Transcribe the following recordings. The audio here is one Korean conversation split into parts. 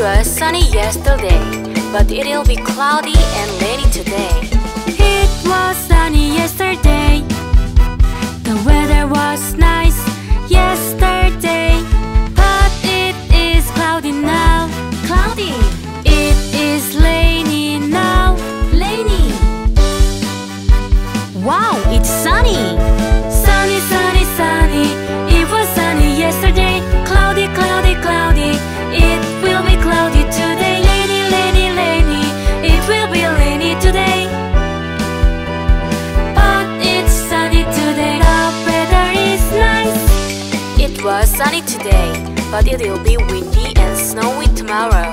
was sunny yesterday, but it'll be cloudy and rainy today. It was sunny yesterday. The weather was nice yesterday, but it is cloudy now. Cloudy. It is rainy now. Rainy. Wow, it's sunny. Sunny, sunny, sunny. It was sunny yesterday. Cloudy, cloudy, cloudy. It will be cloudy today. Rainy, rainy, rainy. It will be rainy today. But it's sunny today. The weather is nice. It was sunny today, but it'll be windy and snowy tomorrow.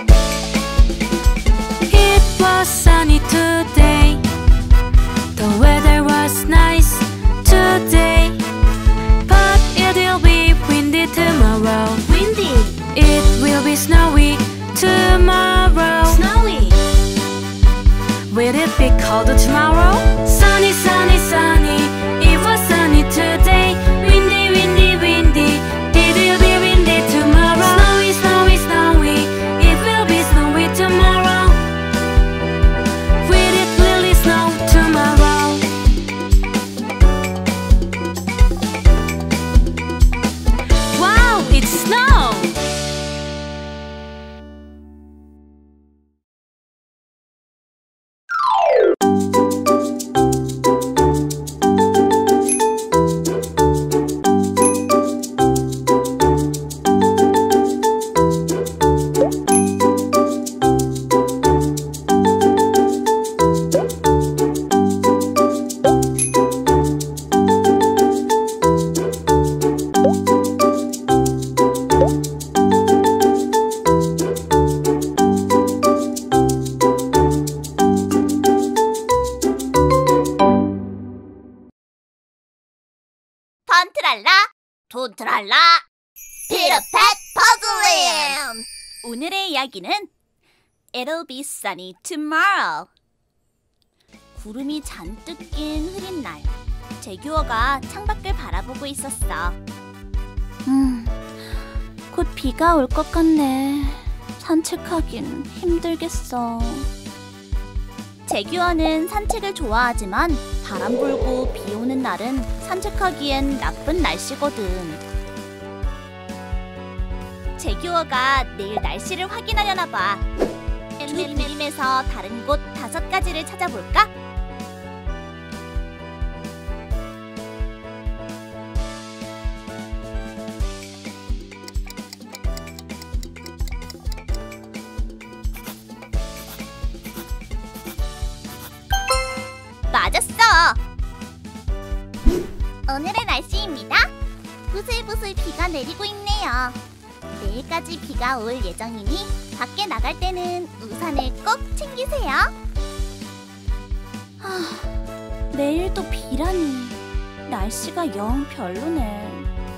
It was sunny today. The weather was nice today, but it will be windy tomorrow. Windy. It will be snowy tomorrow. Snowy. Will it be cold tomorrow? Sunny, sunny, sunny. It was sunny today. Windy, windy, windy. It will be windy tomorrow. Snowy, snowy, snowy. It will be snowy tomorrow. Will it really snow tomorrow? Wow, it's snow! 턴트랄라 돈트랄라 피터팻 퍼즐램. 오늘의 이야기는 It'll be sunny tomorrow. 구름이 잔뜩 낀 흐린 날, 재규어가 창밖을 바라보고 있었어. 곧 비가 올 것 같네. 산책하긴 힘들겠어. 재규어는 산책을 좋아하지만 바람 불고 비 오는 날은 산책하기엔 나쁜 날씨거든. 재규어가 내일 날씨를 확인하려나 봐. 두 그림에서 다른 곳 5가지를 찾아볼까? 맞았어! 오늘의 날씨입니다. 부슬부슬 비가 내리고 있네요. 내일까지 비가 올 예정이니 밖에 나갈 때는 우산을 꼭 챙기세요. 내일도 비라니. 날씨가 영 별로네.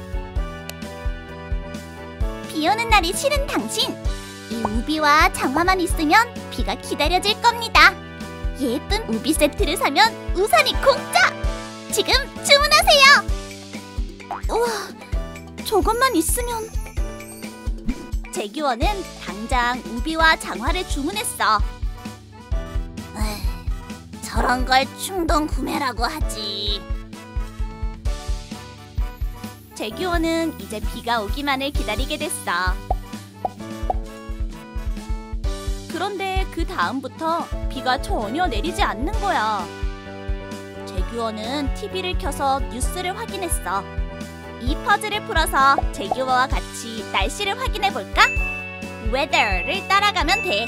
비 오는 날이 싫은 당신! 이 우비와 장화만 있으면 비가 기다려질 겁니다. 예쁜 우비 세트를 사면 우산이 공짜! 지금 주문하세요! 우와, 저것만 있으면... 재규어는 당장 우비와 장화를 주문했어. 저런 걸 충동 구매라고 하지. 재규어는 이제 비가 오기만을 기다리게 됐어. 그런데 그 다음부터 비가 전혀 내리지 않는 거야. 재규어는 TV를 켜서 뉴스를 확인했어. 이 퍼즐을 풀어서 재규어와 같이 날씨를 확인해볼까? weather를 따라가면 돼.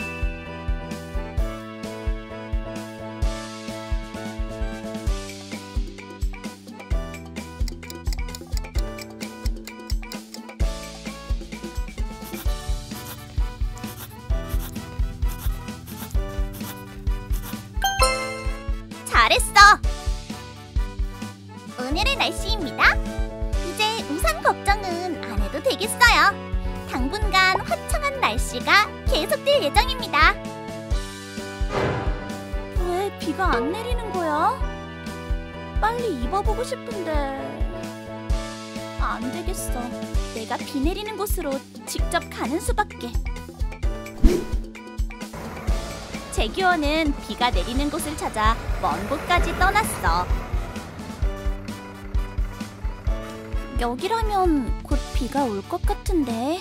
잘했어! 오늘의 날씨입니다. 이제 우산 걱정은 안 해도 되겠어요. 당분간 화창한 날씨가 계속될 예정입니다. 왜 비가 안 내리는 거야? 빨리 입어보고 싶은데... 안 되겠어. 내가 비 내리는 곳으로 직접 가는 수밖에. 재규어는 비가 내리는 곳을 찾아 먼 곳까지 떠났어. 여기라면 곧 비가 올 것 같은데.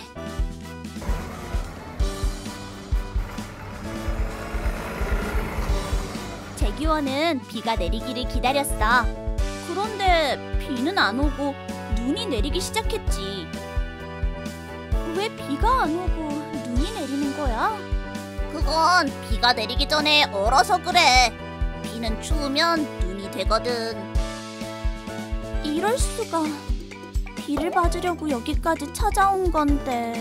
재규어는 비가 내리기를 기다렸어. 그런데 비는 안 오고 눈이 내리기 시작했지. 왜 비가 안 오고 눈이 내리는 거야? 그건 비가 내리기 전에 얼어서 그래. 비는 추우면 눈이 되거든. 이럴 수가. 비를 맞으려고 여기까지 찾아온 건데.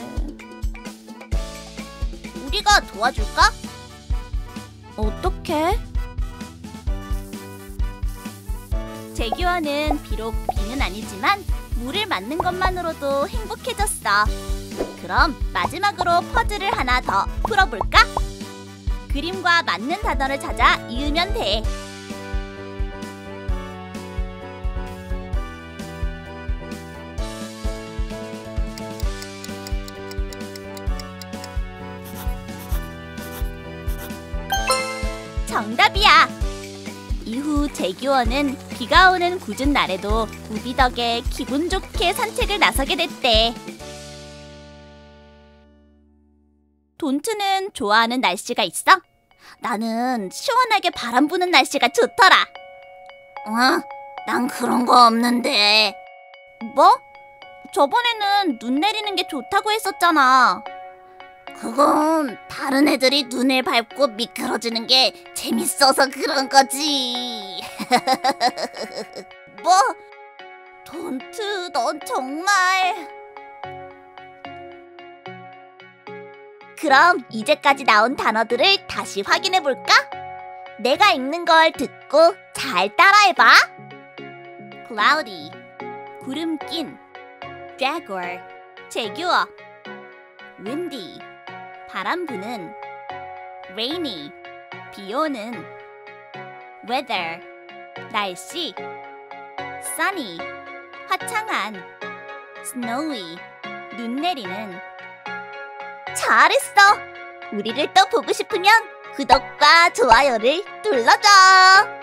우리가 도와줄까? 어떻게? 재규어는 비록 비는 아니지만 물을 맞는 것만으로도 행복해졌어. 그럼 마지막으로 퍼즐을 하나 더 풀어볼까? 그림과 맞는 단어를 찾아 이으면 돼. 정답이야! 이후 재규어는 비가 오는 궂은 날에도 우비 덕에 기분 좋게 산책을 나서게 됐대. 돈트는 좋아하는 날씨가 있어? 나는 시원하게 바람 부는 날씨가 좋더라. 난 그런 거 없는데. 뭐? 저번에는 눈 내리는 게 좋다고 했었잖아. 그건 다른 애들이 눈을 밟고 미끄러지는 게 재밌어서 그런 거지. 뭐? 돈트, 넌 정말... 그럼 이제까지 나온 단어들을 다시 확인해볼까? 내가 읽는 걸 듣고 잘 따라해봐. cloudy, 구름 낀. jaguar, 재규어. windy, 바람 부는. rainy, 비 오는. weather, 날씨. sunny, 화창한. snowy, 눈 내리는. 잘했어! 우리를 또 보고 싶으면 구독과 좋아요를 눌러줘!